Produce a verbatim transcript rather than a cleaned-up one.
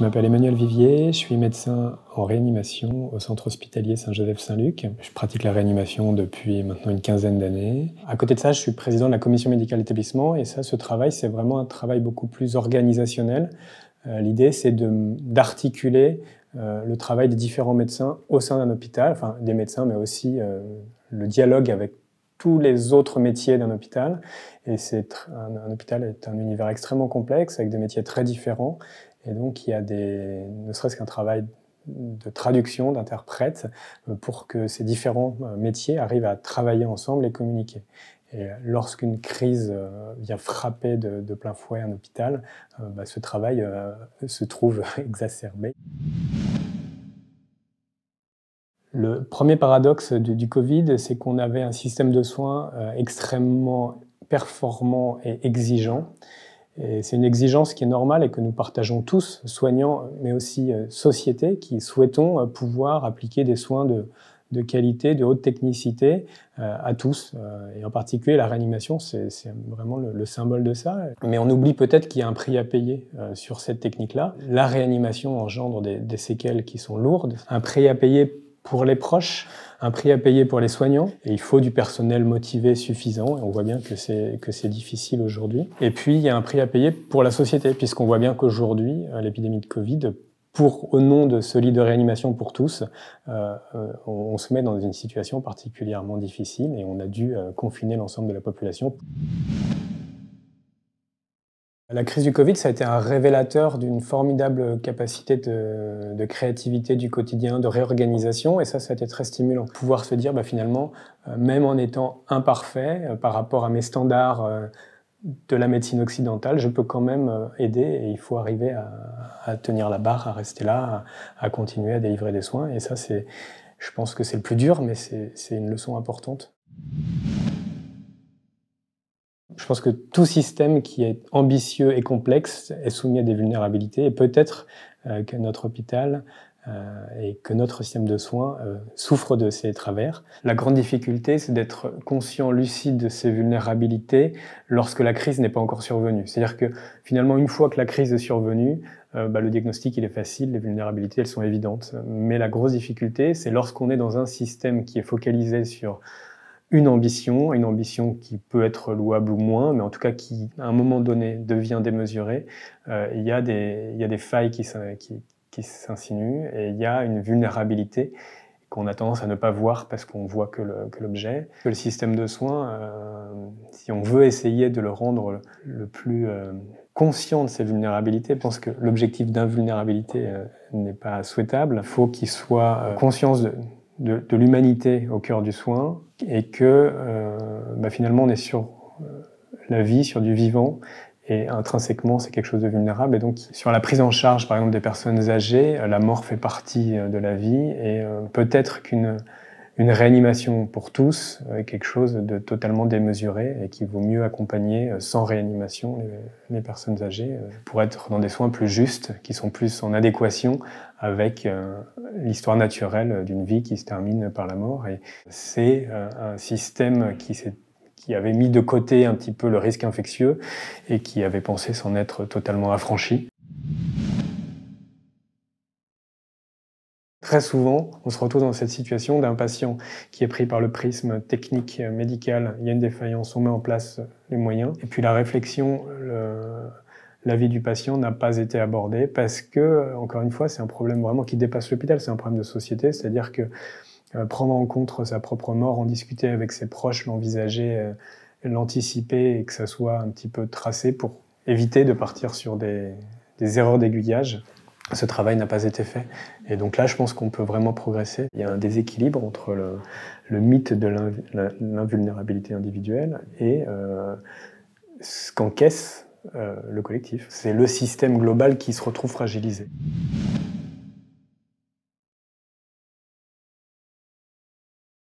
Je m'appelle Emmanuel Vivier, je suis médecin en réanimation au centre hospitalier Saint-Joseph-Saint-Luc. Je pratique la réanimation depuis maintenant une quinzaine d'années. À côté de ça, je suis président de la commission médicale d'établissement et ça, ce travail, c'est vraiment un travail beaucoup plus organisationnel. Euh, L'idée, c'est d'articuler euh, le travail des différents médecins au sein d'un hôpital, enfin des médecins, mais aussi euh, le dialogue avec tous les autres métiers d'un hôpital. Et c'est un, un hôpital est un univers extrêmement complexe avec des métiers très différents. Et donc, il y a des, ne serait-ce qu'un travail de traduction, d'interprète, pour que ces différents métiers arrivent à travailler ensemble et communiquer. Et lorsqu'une crise vient frapper de, de plein fouet un hôpital, bah, ce travail euh, se trouve exacerbé. Le premier paradoxe du, du Covid, c'est qu'on avait un système de soins euh, extrêmement performant et exigeant. C'est une exigence qui est normale et que nous partageons tous, soignants, mais aussi euh, société, qui souhaitons euh, pouvoir appliquer des soins de, de qualité, de haute technicité euh, à tous. Euh, et en particulier, la réanimation, c'est vraiment le, le symbole de ça. Mais on oublie peut-être qu'il y a un prix à payer euh, sur cette technique-là. La réanimation engendre des, des séquelles qui sont lourdes. Un prix à payer pour les proches, un prix à payer pour les soignants, et il faut du personnel motivé suffisant, et on voit bien que c'est que c'est difficile aujourd'hui. Et puis, il y a un prix à payer pour la société, puisqu'on voit bien qu'aujourd'hui, l'épidémie de Covid, pour, au nom de ce lit de réanimation pour tous, euh, on, on se met dans une situation particulièrement difficile, et on a dû euh, confiner l'ensemble de la population. La crise du Covid, ça a été un révélateur d'une formidable capacité de, de créativité du quotidien, de réorganisation, et ça, ça a été très stimulant. Pouvoir se dire, bah, finalement, euh, même en étant imparfait euh, par rapport à mes standards euh, de la médecine occidentale, je peux quand même euh, aider, et il faut arriver à, à tenir la barre, à rester là, à, à continuer à délivrer des soins, et ça, c'est, je pense que c'est le plus dur, mais c'est une leçon importante. Je pense que tout système qui est ambitieux et complexe est soumis à des vulnérabilités et peut-être euh, que notre hôpital euh, et que notre système de soins euh, souffre de ces travers. La grande difficulté, c'est d'être conscient, lucide de ces vulnérabilités lorsque la crise n'est pas encore survenue. C'est-à-dire que finalement, une fois que la crise est survenue, euh, bah, le diagnostic il est facile, les vulnérabilités elles sont évidentes. Mais la grosse difficulté, c'est lorsqu'on est dans un système qui est focalisé sur une ambition, une ambition qui peut être louable ou moins, mais en tout cas qui, à un moment donné, devient démesurée. Euh, il y a des, il y a des failles qui, qui, qui s'insinuent et il y a une vulnérabilité qu'on a tendance à ne pas voir parce qu'on voit que l'objet. Le, le système de soins, euh, si on veut essayer de le rendre le, le plus euh, conscient de ses vulnérabilités, je pense que l'objectif d'invulnérabilité euh, n'est pas souhaitable. Il faut qu'il soit euh, conscience de de, de l'humanité au cœur du soin et que euh, bah finalement on est sur la vie, sur du vivant et intrinsèquement c'est quelque chose de vulnérable et donc sur la prise en charge par exemple des personnes âgées, la mort fait partie de la vie et euh, peut-être qu'une une réanimation pour tous est quelque chose de totalement démesuré et qu'il vaut mieux accompagner sans réanimation les, les personnes âgées pour être dans des soins plus justes, qui sont plus en adéquation avec euh, l'histoire naturelle d'une vie qui se termine par la mort. Et c'est euh, un système qui s'est qui avait mis de côté un petit peu le risque infectieux et qui avait pensé s'en être totalement affranchi. Très souvent, on se retrouve dans cette situation d'un patient qui est pris par le prisme technique médical, il y a une défaillance, on met en place les moyens. Et puis la réflexion, la vie du patient n'a pas été abordée parce que, encore une fois, c'est un problème vraiment qui dépasse l'hôpital, c'est un problème de société, c'est-à-dire que euh, prendre en compte sa propre mort, en discuter avec ses proches, l'envisager, euh, l'anticiper et que ça soit un petit peu tracé pour éviter de partir sur des, des erreurs d'aiguillage. Ce travail n'a pas été fait. Et donc là, je pense qu'on peut vraiment progresser. Il y a un déséquilibre entre le, le mythe de l'invulnérabilité individuelle et euh, ce qu'encaisse euh, le collectif. C'est le système global qui se retrouve fragilisé.